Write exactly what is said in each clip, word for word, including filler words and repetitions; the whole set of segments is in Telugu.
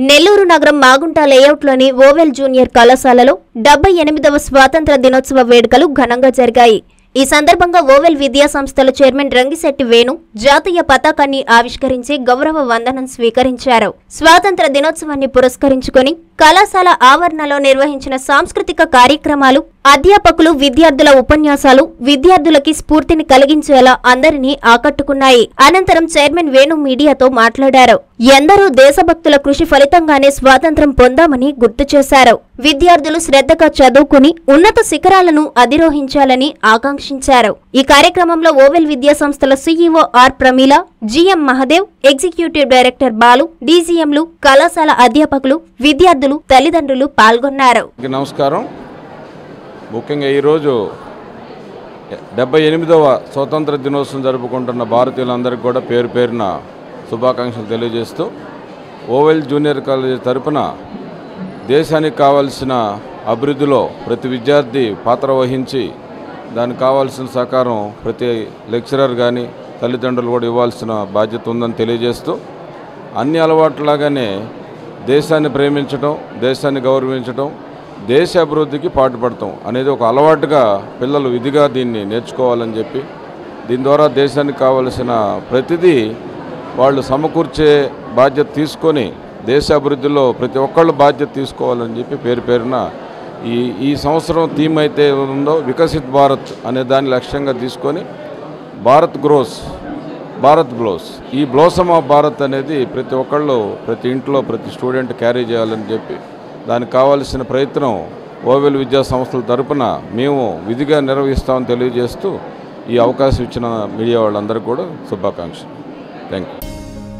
నెల్లూరు నగరం మాగుంట లేఅవుట్లోని ఓవెల్ జూనియర్ కళాశాలలో డెబ్బై ఎనిమిదవ స్వాతంత్ర దినోత్సవ వేడుకలు ఘనంగా జరిగాయి. ఈ సందర్భంగా ఓవెల్ విద్యా సంస్థల చైర్మన్ రంగిశెట్టి వేణు జాతీయ పతాకాన్ని ఆవిష్కరించి గౌరవ వందనం స్వీకరించారు. స్వాతంత్ర దినోత్సవాన్ని పురస్కరించుకొని కళాశాల ఆవరణలో నిర్వహించిన సాంస్కృతిక కార్యక్రమాలు, అధ్యాపకులు, విద్యార్థుల ఉపన్యాసాలు విద్యార్థులకి స్ఫూర్తిని కలిగించేలా అందరినీ ఆకట్టుకున్నాయి. అనంతరం చైర్మన్ వేణు మీడియాతో మాట్లాడారు. ఎందరో దేశభక్తుల కృషి ఫలితంగానే స్వాతంత్ర్యం పొందామని గుర్తు చేశారు. విద్యార్థులు శ్రద్ధగా చదువుకుని ఉన్నత శిఖరాలను అధిరోహించాలని ఆకాంక్షించారు. ఈ కార్యక్రమంలో ఓవెల్ విద్యా సంస్థల CEO R Pramila, GM Mahadev, executive director Balu, డీజీఎంలు, కళాశాల అధ్యాపకులు, విద్యార్థులు, తల్లిదండ్రులు పాల్గొన్నారు. నమస్కారం. ముఖ్యంగా ఈరోజు డెబ్బై ఎనిమిదవ స్వతంత్ర దినోత్సవం జరుపుకుంటున్న భారతీయులందరికీ కూడా పేరు పేరున శుభాకాంక్షలు తెలియజేస్తూ ఓవెల్ జూనియర్ కాలేజీ తరపున దేశానికి కావాల్సిన అభివృద్ధిలో ప్రతి విద్యార్థి పాత్ర వహించి దానికి కావాల్సిన సహకారం ప్రతి లెక్చరర్ కానీ తల్లిదండ్రులు కూడా ఇవ్వాల్సిన బాధ్యత ఉందని తెలియజేస్తూ అన్ని అలవాట్లాగానే దేశాన్ని ప్రేమించడం, దేశాన్ని గౌరవించడం, దేశ అభివృద్ధికి పాటుపడటం అనేది ఒక అలవాటుగా పిల్లలు విధిగా దీన్ని నేర్చుకోవాలని చెప్పి దీని ద్వారా దేశానికి కావలసిన ప్రతిదీ వాళ్ళు సమకూర్చే బాధ్యత తీసుకొని దేశ అభివృద్ధిలో ప్రతి ఒక్కళ్ళు బాధ్యత తీసుకోవాలని చెప్పి పేరు పేరున ఈ ఈ సంవత్సరం థీమ్ అయితే ఉందో వికసిత్ భారత్ అనే దాన్ని లక్ష్యంగా తీసుకొని భారత్ గ్రోస్, భారత్ బ్లోస్, ఈ బ్లోసమ్ ఆఫ్ భారత్ అనేది ప్రతి ఒక్కళ్ళు ప్రతి ఇంట్లో ప్రతి స్టూడెంట్ క్యారీ చేయాలని చెప్పి దానికి కావాల్సిన ప్రయత్నం ఓవెల్ విద్యా సంస్థల తరపున మేము విధిగా నిర్వహిస్తామని తెలియజేస్తూ ఈ అవకాశం ఇచ్చిన మీడియా వాళ్ళందరికీ కూడా శుభాకాంక్షలు. Thank you.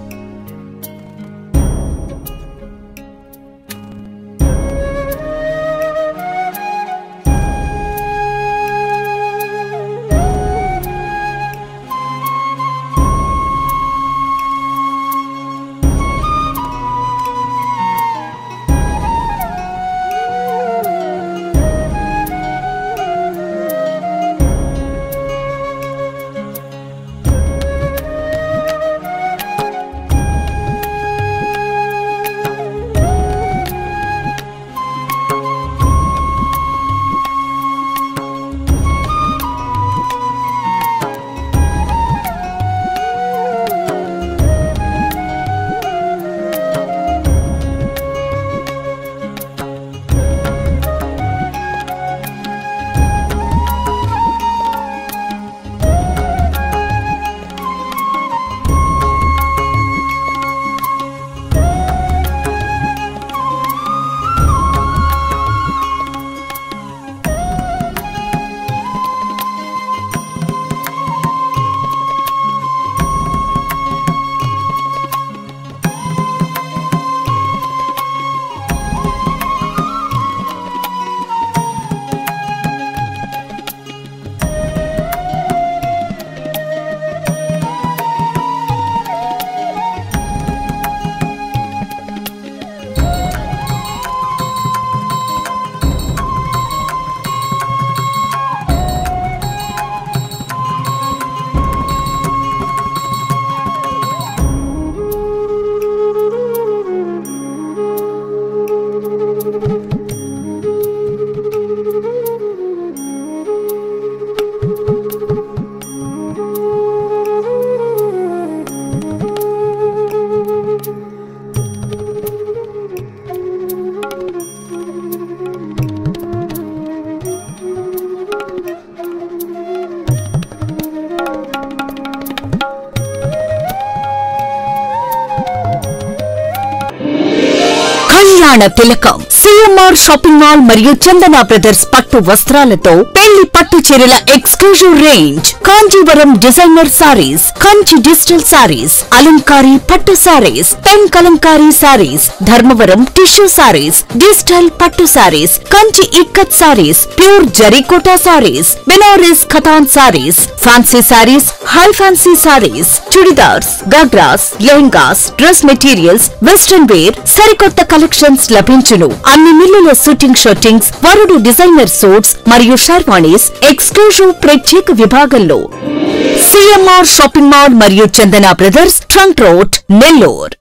Kalyana Tilakam CMR shopping mall మరియు చందన బ్రదర్స్ పట్టు వస్త్రాలతో పెళ్లి పట్టు చీరల exclusive range, Kanjeevaram designer sarees, Kanchi digital sarees, అలంకారీ పట్టు sarees, pen kalamkari sarees, Dharmavaram tissue sarees, digital పట్టు సారీస్, కంచి ఇక్కత్ సారీస్, ప్యూర్ జరీకోటా సారీస్, బెనారస్ ఖతాన్ sarees, fancy sarees, high fancy sarees, churidars, ghagras, lehengas, dress materials, western wear, సరికొత్త కలెక్షన్స్ లభించును. అన్ని మిల్లుల షూటింగ్ షర్టింగ్స్, వరుడు డిజైనర్ సూట్స్ మరియు షర్వాణీస్ ఎక్స్క్లూజివ్ ప్రత్యేక విభాగంలో సిఎంఆర్ షాపింగ్ మాల్ మరియు Chandana brothers, trunk road, Nellore.